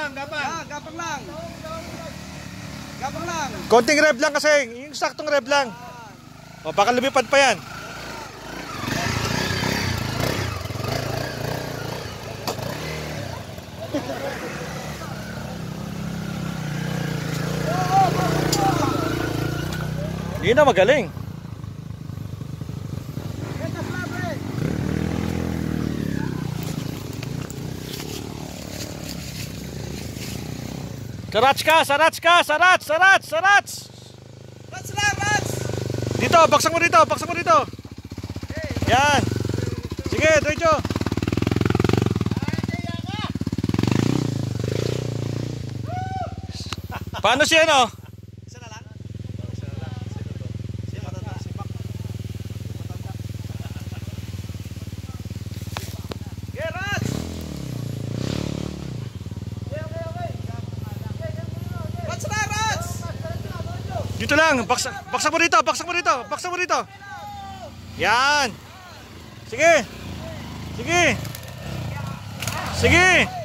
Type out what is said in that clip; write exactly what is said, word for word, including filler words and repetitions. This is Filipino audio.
Gapang, gapang. Ah, gapang lang. Gapang lang. Konting rev lang kasi, yung saktong rev lang. O, baka lumipad pa yan. Hindi na magaling. Sarats ka, sarats ka, sarats, sarats, sarats. Rats lang, rats. Dito, baksak mo dito, baksak mo dito. Yan. Sige, diretso. Paano siya, no? Isa na lang. Isa na lang. Si matanda, si Pak. Matanda. Okay, rats. Rats na, rats. Dito lang, baksak, baksak mo dito, baksak mo dito, baksak mo dito. Yan. Sige. Sige. Sige.